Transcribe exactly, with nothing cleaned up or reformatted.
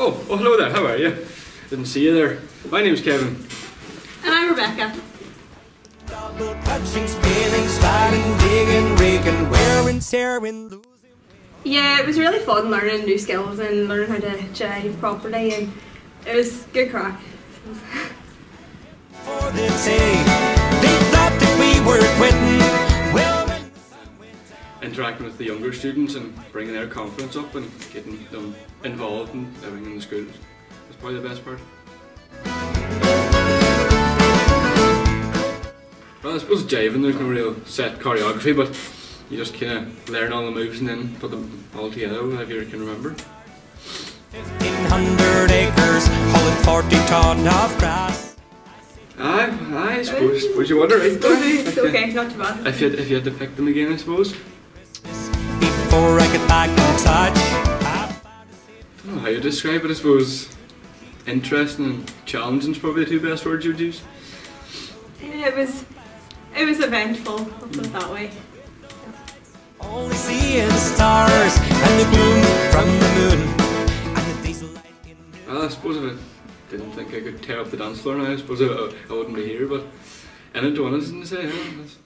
Oh, oh, hello there, how are you? Didn't see you there. My name's Kevin. And I'm Rebecca. Yeah, it was really fun learning new skills and learning how to jive properly, and it was good crack. Interacting with the younger students and bringing their confidence up and getting them involved in everything in the school was probably the best part. Well, I suppose jiving, there's no real set choreography, but you just kind of learn all the moves and then put them all together whenever you can remember. fifteen hundred acres, holding forty ton of grass. Aye, aye, I suppose. Suppose you wonder, right? It's okay, not too bad. If you, had, if you had to pick them again, I suppose. Before I get back in touch. I don't know how you describe it, I suppose. Interesting and challenging is probably the two best words you would use. It was, it was eventful, I'll put it that way. Only seeing stars and the gloom from the moon and the diesel light in the... Well, I suppose if I didn't think I could tear up the dance floor now, I suppose I, I wouldn't be here, but and enjoying it, isn't it? Say, huh?